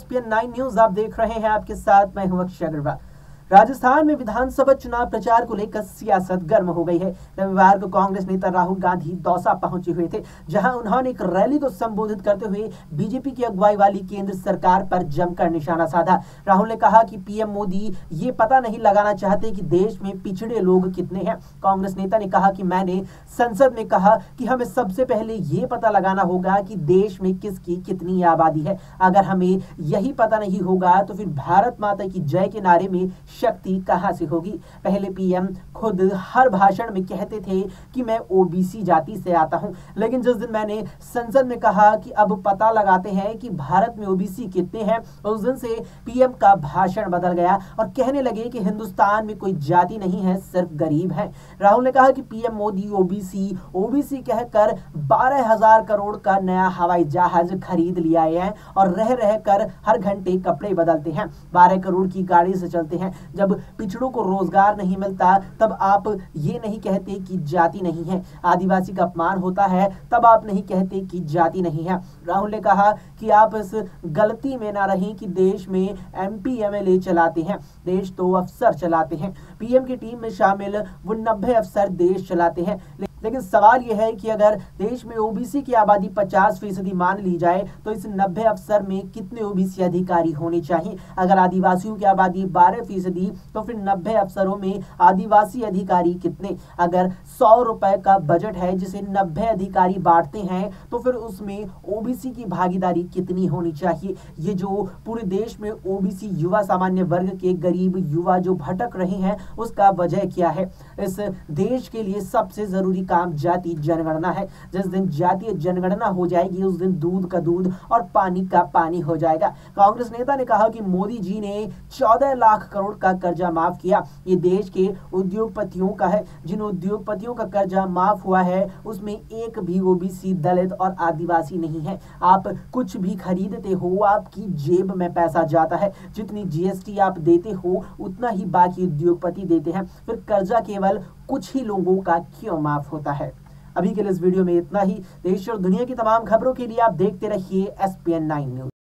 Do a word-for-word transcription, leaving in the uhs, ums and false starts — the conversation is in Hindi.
पी एन नाइन न्यूज आप देख रहे हैं, आपके साथ मैं हूं अक्षय अग्रवाल। राजस्थान में विधानसभा चुनाव प्रचार को लेकर सियासत गर्म हो गई है। रविवार को कांग्रेस नेता राहुल गांधी दौसा पहुंचे हुए थे, जहां उन्होंने एक रैली को संबोधित करते हुए बीजेपी की अगुवाई वाली केंद्र सरकार पर जमकर निशाना साधा। राहुल ने कहा कि पीएम मोदी ये पता नहीं लगाना चाहते कि देश में पिछड़े लोग कितने हैं। कांग्रेस नेता ने कहा कि मैंने संसद में कहा कि हमें सबसे पहले ये पता लगाना होगा कि देश में किसकी कितनी आबादी है। अगर हमें यही पता नहीं होगा तो फिर भारत माता की जय के नारे में शक्ति कहां से होगी। पहले पीएम खुद हर भाषण में कहते थे कि मैं ओबीसी जाति से आता हूं, लेकिन जिस दिन मैंने संसद में कहा कि अब पता लगाते हैं कि भारत में ओबीसी कितने हैं, उस दिन से पीएम का भाषण बदल गया और कहने लगे कि हिंदुस्तान में कोई जाति नहीं है, सिर्फ गरीब है। राहुल ने कहा कि पीएम मोदी ओबीसी ओबीसी कहकर बारह हजार करोड़ का नया हवाई जहाज खरीद लिया है और रह रह कर हर घंटे कपड़े बदलते हैं। बारह करोड़ की गाड़ी से चलते हैं। जब पिछड़ों को रोजगार नहीं मिलता तब आप ये नहीं कहते कि जाति नहीं है। आदिवासी का अपमान होता है तब आप नहीं कहते कि जाति नहीं है। राहुल ने कहा कि आप इस गलती में ना रहें कि देश में एमपी एमएलए चलाते हैं, देश तो अफसर चलाते हैं। पीएम की टीम में शामिल वो नब्बे अफसर देश चलाते हैं, लेकिन सवाल यह है कि अगर देश में ओबीसी की आबादी पचास फीसदी मान ली जाए तो इस नब्बे अफसर में कितने ओबीसी अधिकारी होने चाहिए। अगर आदिवासियों की आबादी बारह फीसदी तो फिर नब्बे अफसरों में आदिवासी अधिकारी कितने। अगर सौ रुपए का बजट है जिसे नब्बे अधिकारी बांटते हैं तो फिर उसमें ओबीसी की भागीदारी कितनी होनी चाहिए। ये जो पूरे देश में ओबीसी युवा सामान्य वर्ग के गरीब युवा जो भटक रहे हैं उसका वजह क्या है। इस देश के लिए सबसे जरूरी काम जाति जनगणना है। जिस दिन जातीय जनगणना हो जाएगी उस दिन दूध का दूध और पानी का पानी हो जाएगा। कांग्रेस नेता ने कहा कि मोदी जी ने चौदह लाख करोड़ का कर्जा माफ किया। ये देश के उद्योगपतियों का है। जिन उद्योगपतियों का कर्जा माफ हुआ है उसमें एक भी ओबीसी, दलित और आदिवासी नहीं है। आप कुछ भी खरीदते हो आपकी जेब में पैसा जाता है। जितनी जीएसटी आप देते हो उतना ही बाकी उद्योगपति देते हैं। फिर कर्जा केवल कुछ ही लोगों का क्यों माफ होता है। अभी के लिए इस वीडियो में इतना ही। देश और दुनिया की तमाम खबरों के लिए आप देखते रहिए S P N nine news.